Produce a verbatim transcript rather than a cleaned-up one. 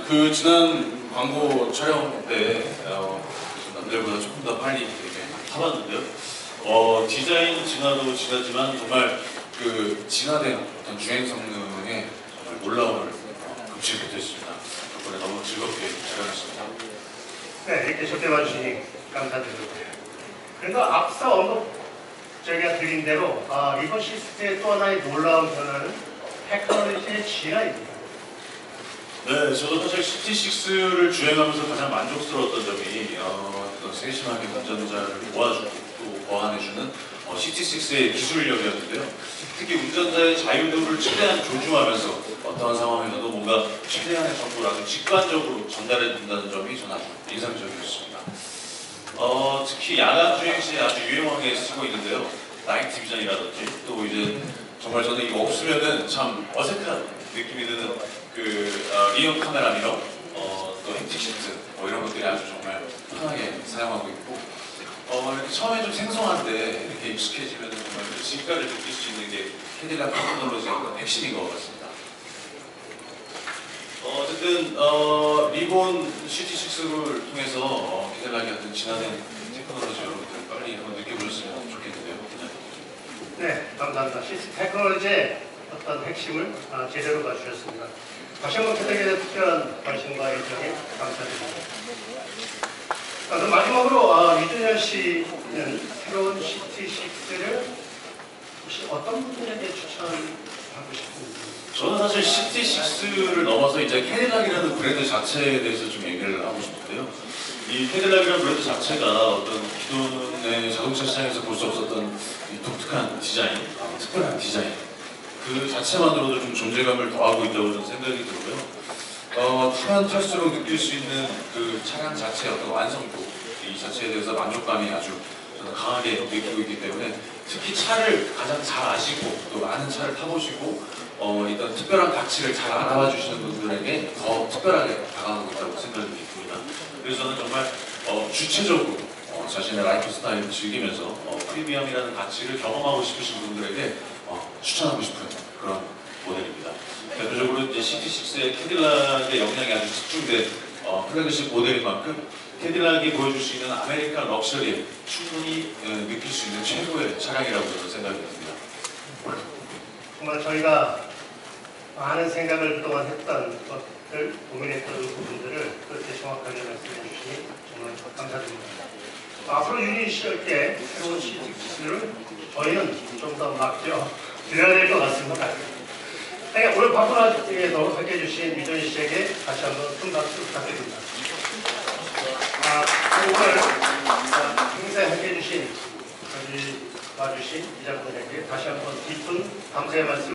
그 지난 광고 촬영 때 어, 남들보다 조금 더 빨리 이렇게 타봤는데요. 어, 디자인 진화도 진화지만 정말 그 진화된 어떤 주행 성능에 정말 놀라움을 어, 금치 못했습니다. 덕분에 너무 즐겁게 촬영했습니다. 네, 이렇게 접대 봐주시니 감사드립니다. 그래서 앞서 언급 저희가 드린 대로 아, 리본 시스템의 또 하나의 놀라운 변화는 테크놀로지의 진화입니다. 네, 저도 사실 씨티식스를 주행하면서 가장 만족스러웠던 점이 어, 어떤 세심하게 운전자를 모아주고 또 보완해주는 어, 씨티식스의 기술력이었는데요. 특히 운전자의 자유도를 최대한 존중하면서 어떠한 상황에서도 뭔가 최대한의 정보를 아주 직관적으로 전달해준다는 점이 저는 아주 인상적이었습니다. 어, 특히 야간 주행 시에 아주 유용하게 쓰고 있는데요. 나이트 비전이라든지 또 이제 정말 저는 이거 없으면은 참 어색한 느낌이 드는 그 어, 리어 카메라 미러, 어, 또 행티 시트 뭐 이런 것들이 아주 정말 편하게 사용하고 있고 어, 이렇게 처음에 좀 생소한데 이렇게 익숙해지면 정말 그 진가를 느낄 수 있는 게 캐딜락 테크놀로지의 어떤 핵심인 것 같습니다. 어, 어쨌든 어, 리본 씨티식스를 통해서 어, 캐딜락의 어떤 진화된 테크놀로지 여러분들 빨리 한번 느껴보셨으면 좋겠는데요. 네, 감사합니다. 시스템 테크놀로지의 어떤 핵심을 아, 제대로 봐주셨습니다. 다시 한번 캐딜락에 대한 특별한 관심과 애정에 감사드립니다. 아, 그럼 마지막으로 아, 이준현 씨는 새로운 씨티식스를 혹시 어떤 분들에게 추천하고 싶은지? 저는 사실 씨티식스를 넘어서 이제 캐딜락이라는 브랜드 자체에 대해서 좀 얘기를 하고 싶은데요. 이 캐딜락이라는 브랜드 자체가 어떤 기존의 자동차 시장에서 볼 수 없었던 이 독특한 디자인, 특별한 디자인 그 자체만으로도 좀 존재감을 더하고 있다고 저는 생각이 들고요. 어, 타면 탈수록 느낄 수 있는 그 차량 자체의 어떤 완성도 이 자체에 대해서 만족감이 아주 저는 강하게 느끼고 있기 때문에 특히 차를 가장 잘 아시고 또 많은 차를 타보시고 어, 일단 특별한 가치를 잘 알아봐 주시는 분들에게 더 특별하게 다가가고 있다고 생각이 듭니다. 그래서 저는 정말 어, 주체적으로 어, 자신의 라이프 스타일을 즐기면서 어, 프리미엄이라는 가치를 경험하고 싶으신 분들에게 어, 추천하고 싶은 그런 모델입니다. 대표적으로 이제 씨티식스의 캐딜락의 역량이 아주 집중된 어, 플래그십 모델인 만큼 캐딜락이 보여줄 수 있는 아메리칸 럭셔리에 충분히 어, 느낄 수 있는 최고의 차량이라고 저는 생각이 듭니다. 정말 저희가 많은 생각을 그동안 했던 것들, 고민했던 부분들을 그렇게 정확하게 말씀해 주시니 정말 감사드립니다. 앞으로 유닛 씨께 새로운 씨티식스를 저희는 좀 더 맡겨 드려야 될 것 같습니다. 네, 오늘 바쁜 와중에도 함께해 주신 미전 씨에게 다시 한번 큰 박수 부탁드립니다. 아, 오늘 행사에 함께해 주신 여기 와주신 기자분들에게 다시 한번 깊은 감사의 말씀